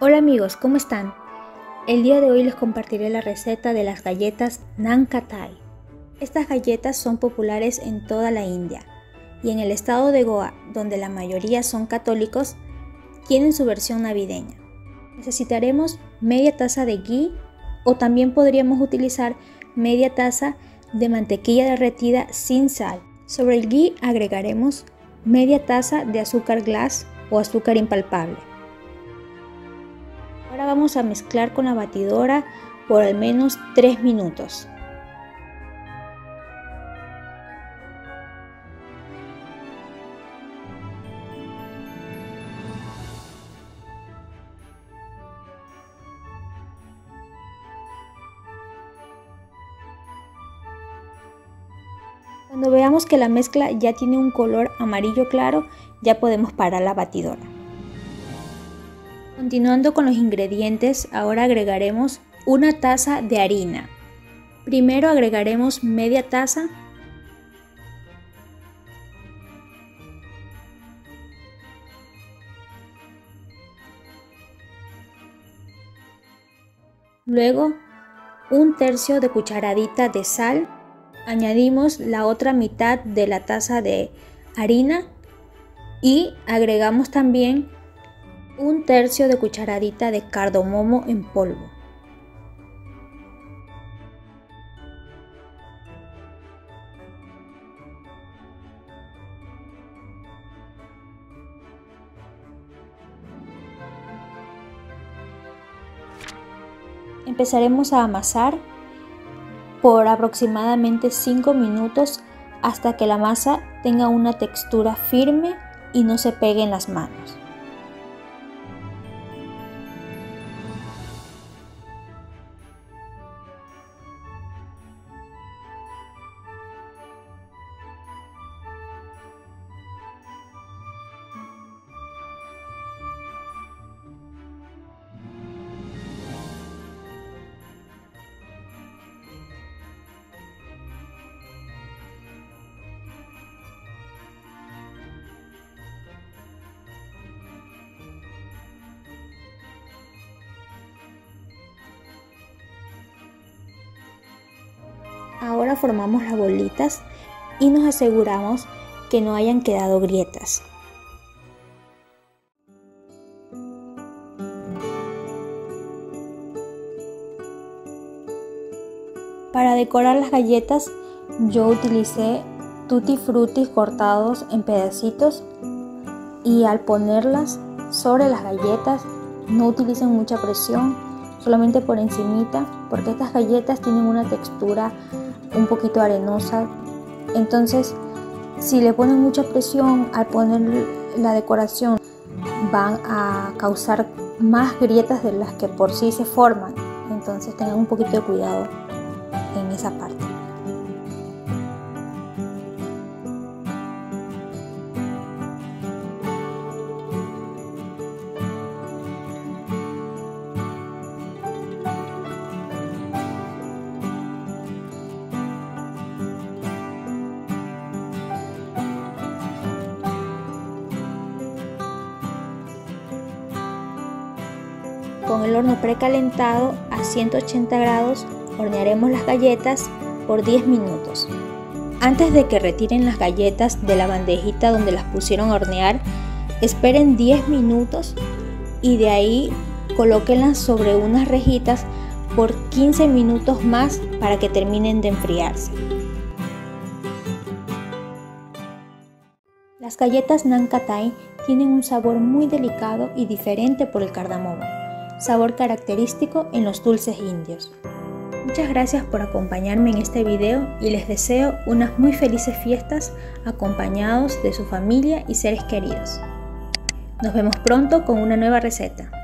Hola amigos, ¿cómo están? El día de hoy les compartiré la receta de las galletas Naan Khatai. Estas galletas son populares en toda la India y en el estado de Goa, donde la mayoría son católicos, tienen su versión navideña. Necesitaremos media taza de ghee o también podríamos utilizar media taza de mantequilla derretida sin sal. Sobre el ghee agregaremos media taza de azúcar glass o azúcar impalpable. Ahora vamos a mezclar con la batidora por al menos 3 minutos. Cuando veamos que la mezcla ya tiene un color amarillo claro, ya podemos parar la batidora. Continuando con los ingredientes, ahora agregaremos una taza de harina. Primero agregaremos media taza. Luego, un tercio de cucharadita de sal. Añadimos la otra mitad de la taza de harina y agregamos también un tercio de cucharadita de cardamomo en polvo. Empezaremos a amasar por aproximadamente 5 minutos hasta que la masa tenga una textura firme y no se pegue en las manos. Ahora formamos las bolitas y nos aseguramos que no hayan quedado grietas. Para decorar las galletas yo utilicé tutti frutti cortados en pedacitos y al ponerlas sobre las galletas no utilicen mucha presión, solamente por encimita, porque estas galletas tienen una textura un poquito arenosa, entonces si le ponen mucha presión al poner la decoración van a causar más grietas de las que por sí se forman, entonces tengan un poquito de cuidado en esa parte. Con el horno precalentado a 180 grados hornearemos las galletas por 10 minutos. Antes de que retiren las galletas de la bandejita donde las pusieron a hornear, esperen 10 minutos y de ahí colóquenlas sobre unas rejitas por 15 minutos más para que terminen de enfriarse. Las galletas Naan Khatai tienen un sabor muy delicado y diferente por el cardamomo, sabor característico en los dulces indios. Muchas gracias por acompañarme en este video y les deseo unas muy felices fiestas acompañados de su familia y seres queridos. Nos vemos pronto con una nueva receta.